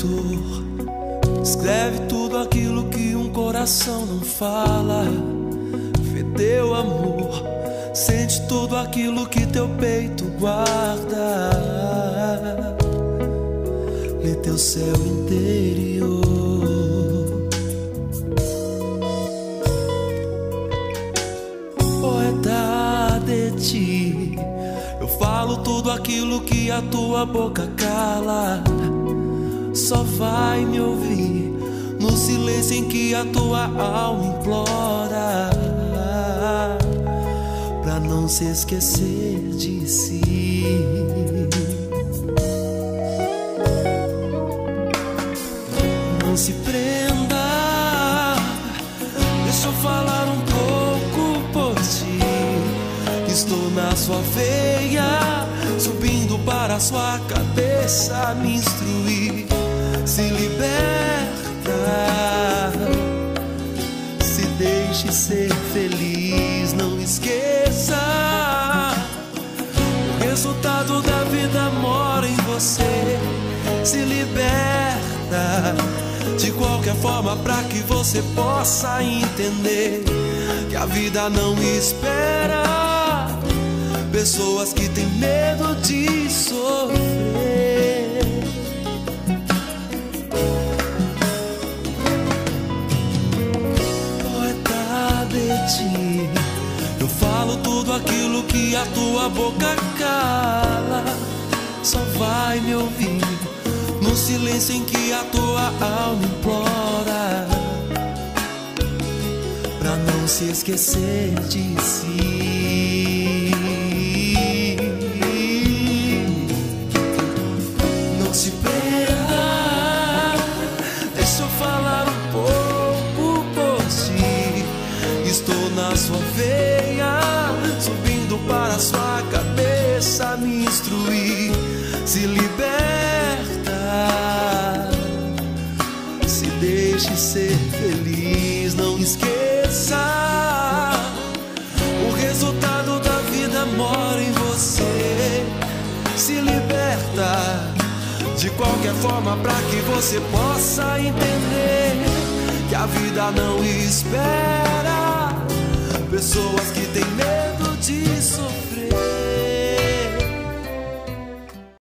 escritor, escreve tudo aquilo que um coração não fala. Vê teu amor, sente tudo aquilo que teu peito guarda. Lê teu céu interior. Poeta de ti, eu falo tudo aquilo que a tua boca cala. Só vai me ouvir no silêncio em que a tua alma implora, pra não se esquecer de si. Não se prenda, deixa eu falar um pouco por ti. Estou na sua veia, subindo para sua cabeça, me instruir. Se liberta, se deixe ser feliz. Não esqueça, o resultado da vida mora em você. Se liberta de qualquer forma, pra que você possa entender que a vida não espera pessoas que têm medo de sofrer. Poeta de ti, eu falo tudo aquilo que a tua boca cala. Só vai me ouvir no silêncio em que a tua alma implora, pra não se esquecer de si. Não se prenda, deixa eu falar um pouco por ti. Estou na sua veia, subindo para sua cabeça, me instruir. Se liberta, se deixe ser feliz. Não esqueça, o resultado da vida mora em você. Se liberta de qualquer forma, pra que você possa entender que a vida não espera pessoas que têm medo de sofrer.